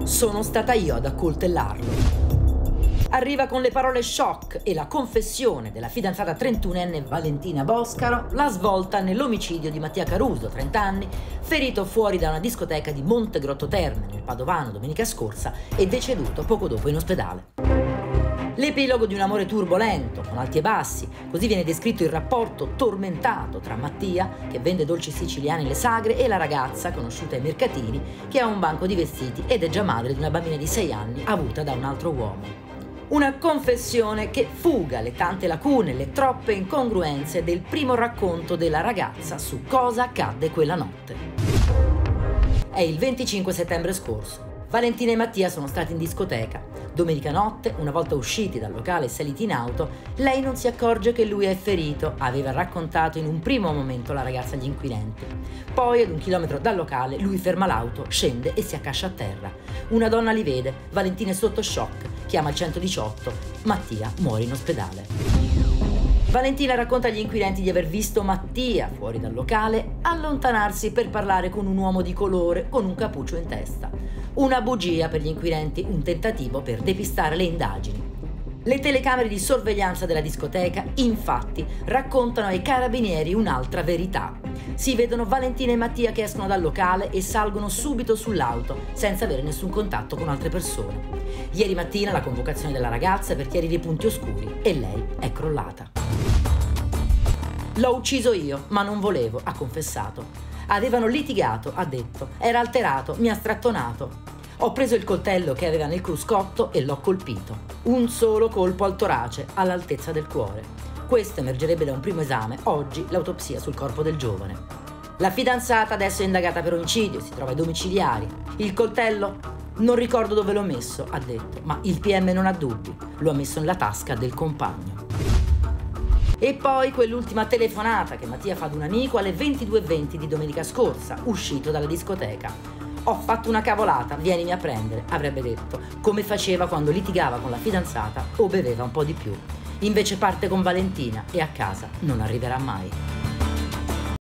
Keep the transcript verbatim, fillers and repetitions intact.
Sono stata io ad accoltellarlo. Arriva con le parole shock e la confessione della fidanzata trentunenne Valentina Boscaro, la svolta nell'omicidio di Mattia Caruso, trenta anni, ferito fuori da una discoteca di Montegrotto Terme, nel Padovano, domenica scorsa, e deceduto poco dopo in ospedale. L'epilogo di un amore turbolento, con alti e bassi, così viene descritto il rapporto tormentato tra Mattia, che vende dolci siciliani alle sagre, e la ragazza, conosciuta ai mercatini, che ha un banco di vestiti ed è già madre di una bambina di sei anni avuta da un altro uomo. Una confessione che fuga le tante lacune, le troppe incongruenze del primo racconto della ragazza su cosa accadde quella notte. È il venticinque settembre scorso. Valentina e Mattia sono stati in discoteca. Domenica notte, una volta usciti dal locale e saliti in auto, lei non si accorge che lui è ferito, aveva raccontato in un primo momento la ragazza agli inquirenti. Poi, ad un chilometro dal locale, lui ferma l'auto, scende e si accascia a terra. Una donna li vede, Valentina è sotto shock, chiama il centodiciotto, Mattia muore in ospedale. Valentina racconta agli inquirenti di aver visto Mattia fuori dal locale allontanarsi per parlare con un uomo di colore con un cappuccio in testa. Una bugia per gli inquirenti, un tentativo per depistare le indagini. Le telecamere di sorveglianza della discoteca, infatti, raccontano ai carabinieri un'altra verità. Si vedono Valentina e Mattia che escono dal locale e salgono subito sull'auto, senza avere nessun contatto con altre persone. Ieri mattina la convocazione della ragazza per chiarire i punti oscuri e lei è crollata. L'ho ucciso io, ma non volevo, ha confessato. Avevano litigato, ha detto, era alterato, mi ha strattonato. Ho preso il coltello che aveva nel cruscotto e l'ho colpito. Un solo colpo al torace, all'altezza del cuore. Questo emergerebbe da un primo esame, oggi l'autopsia sul corpo del giovane. La fidanzata adesso è indagata per omicidio, si trova ai domiciliari. Il coltello? Non ricordo dove l'ho messo, ha detto, ma il P M non ha dubbi, lo ha messo nella tasca del compagno. E poi quell'ultima telefonata che Mattia fa ad un amico alle ventidue e venti di domenica scorsa, uscito dalla discoteca. Ho fatto una cavolata, vienimi a prendere, avrebbe detto, come faceva quando litigava con la fidanzata o beveva un po' di più. Invece parte con Valentina e a casa non arriverà mai.